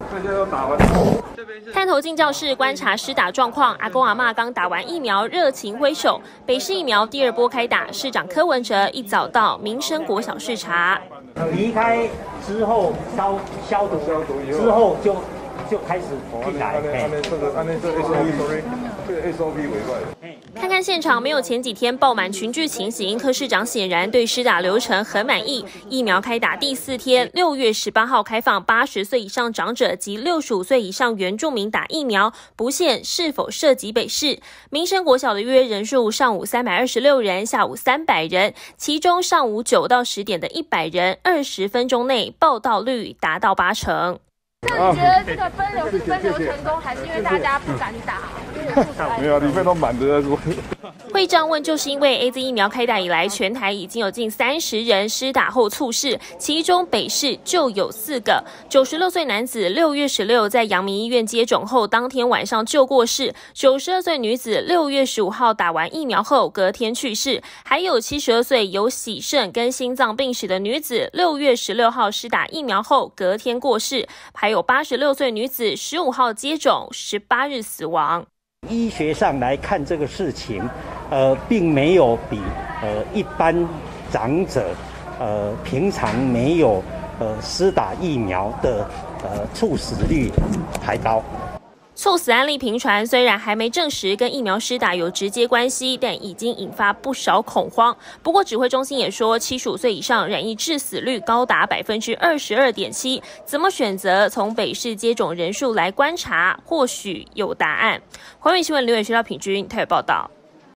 大家都打完。 探头进教室观察施打状况，阿公阿嬷刚打完疫苗，热情挥手。北市疫苗第2波开打，市长柯文哲一早到民生国小视察。 离开之后消毒之后就开始进来。 看看现场没有前几天爆满群聚情形，柯市长显然对施打流程很满意。疫苗开打第4天，6月18号开放80岁以上长者及65岁以上原住民打疫苗，不限是否涉及北市。民生国小的预约人数上午326人，下午300人，其中上午9到10点的100人，20分钟内报到率达到80%。 那你觉得这个分流是分流成功，还是因为大家不敢打？ 没有，里面都满的。 会这样问，就是因为 AZ 疫苗开打以来，全台已经有近30人施打后猝逝，其中北市就有4个。96岁男子6月16在阳明医院接种后，当天晚上就过世；92岁女子6月15号打完疫苗后，隔天去世；还有72岁有洗肾跟心脏病史的女子，6月16号施打疫苗后，隔天过世；还有86岁女子15号接种，18日死亡。 医学上来看这个事情，并没有比一般长者平常没有施打疫苗的猝死率还高。 猝死案例频传，虽然还没证实跟疫苗施打有直接关系，但已经引发不少恐慌。不过指挥中心也说，75岁以上染疫致死率高达22.7%。怎么选择？从北市接种人数来观察，或许有答案。环宇新闻刘远学到品君台北报道。